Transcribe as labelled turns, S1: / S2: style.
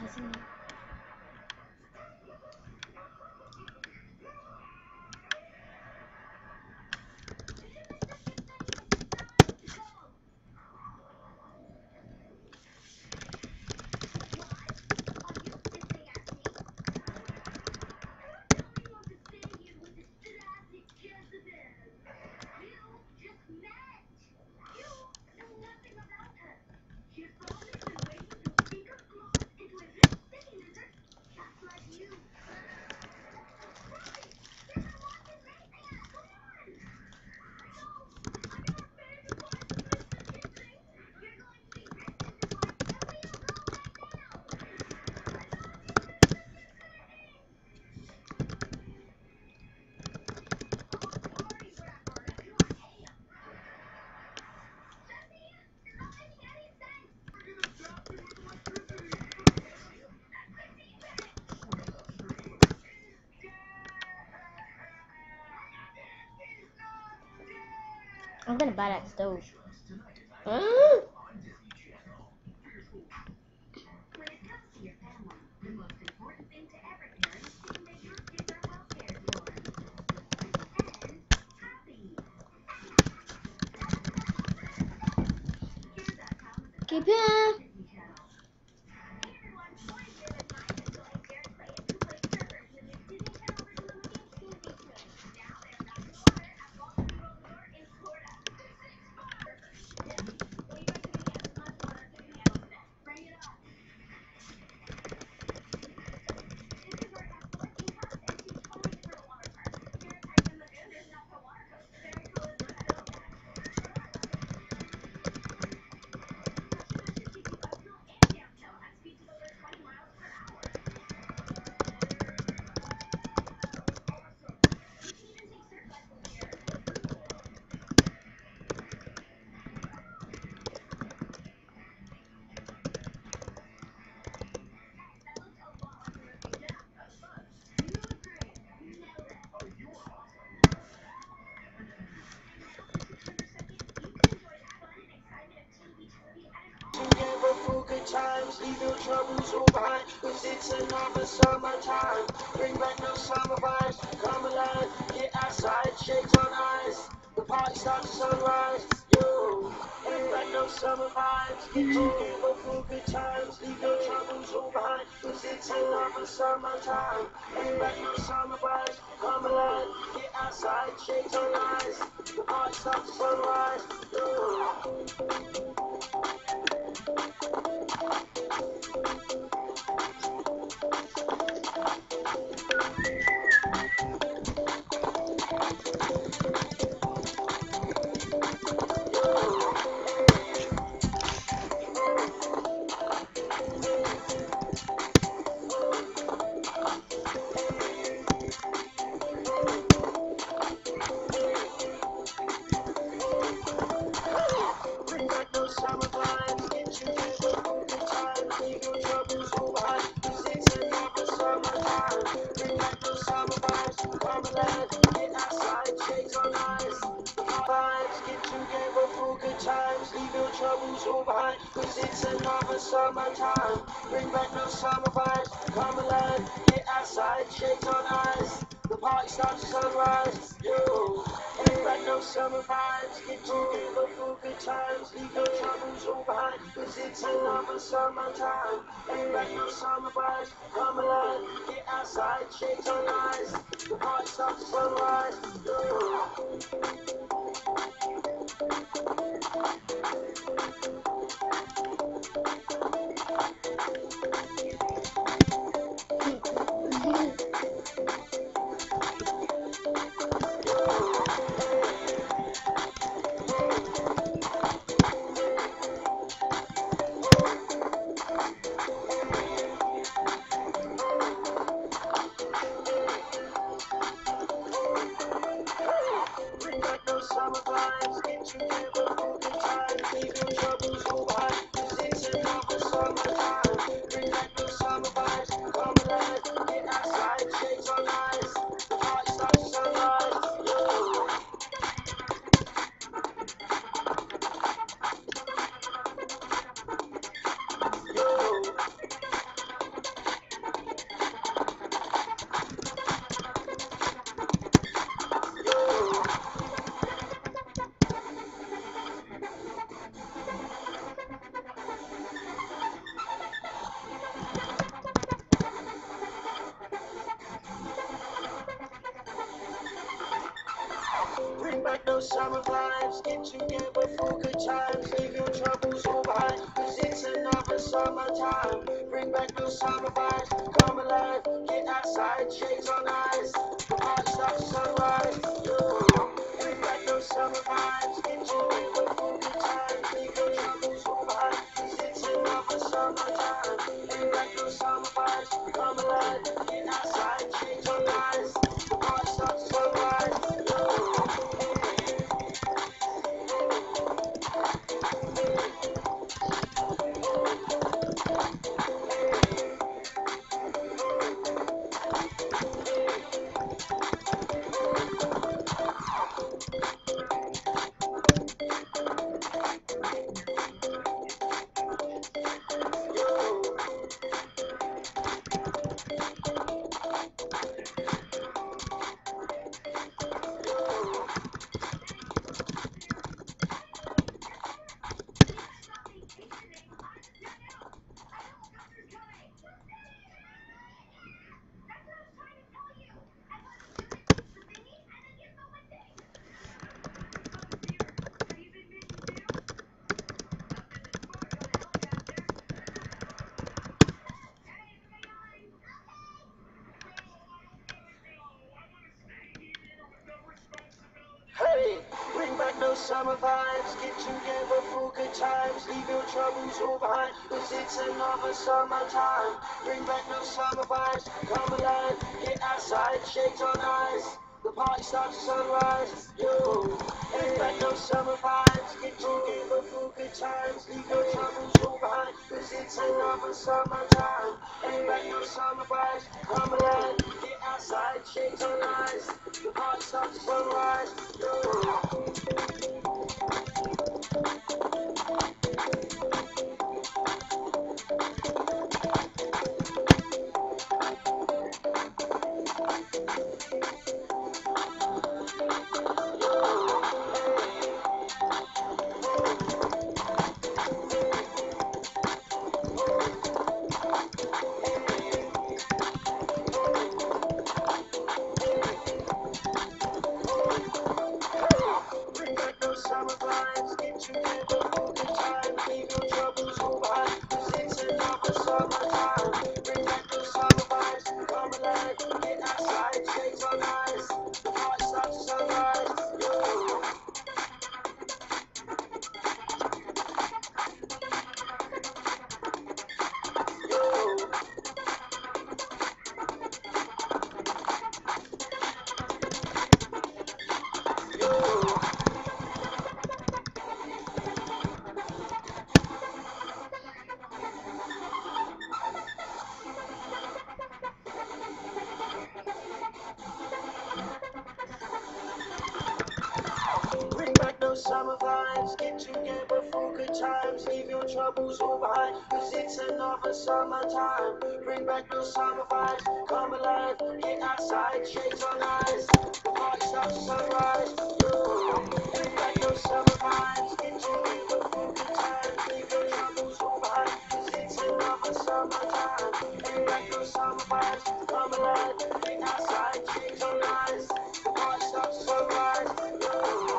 S1: I'm gonna buy that stove. Keep it.
S2: Good times, leave your troubles all behind, cause it's another summertime. Bring back those summer vibes, come alive, get outside, shades on ice. The party starts at sunrise, yo. Bring back those summer vibes, get together for good times, leave your troubles all behind, cause it's another summertime. Bring back those summer vibes, come alive, get outside, shades on ice. The party starts at sunrise, yo. Cause it's another summertime. Bring back those summer vibes, come alive, get outside, shades on ice. The party starts at sunrise, yo. Bring back those summer vibes, get together for good times, leave your troubles all behind. Cause it's another summertime. Bring back those summer vibes, come alive, get outside, shades on ice. The party starts at sunrise, yo. back those summer vibes, get together for good times, leave your troubles all behind, cause it's another summertime. Bring back those summer vibes, come alive, get outside, shades on eyes, the party starts at sunrise. Bring back those summer vibes, get together for good times, leave your troubles all behind, cause it's another summertime. Bring back those summer vibes, come alive, get outside, shades on eyes, the party starts at sunrise. Hey, bring back those summer vibes, get together for good times, leave your troubles all behind, cause it's another summertime. Bring back those summer vibes, come alive, get outside, shades on eyes, the party starts at sunrise. Yo, bring back those summer vibes, get together for good times, leave your troubles all behind, cause it's another summertime. Bring back those summer vibes, come alive, get outside, shades on eyes, the party starts at sunrise. Bring back those summer vibes, get together for good times, leave your troubles all behind, cause it's another summertime. Bring back those summer vibes, come alive, get outside, shades on eyes, the party starts at sunrise. Yo. Bring back those summer vibes, get together for good times, leave your troubles all behind, cause it's another summertime. Bring back those summer vibes, come alive, get outside, shades on eyes, the party starts at sunrise. Yo. Bring back those summer vibes, get together for good times, leave your troubles all behind, cause it's another summertime. Bring back those summer vibes, come alive, get outside, shades on eyes, the party starts at sunrise. Yo.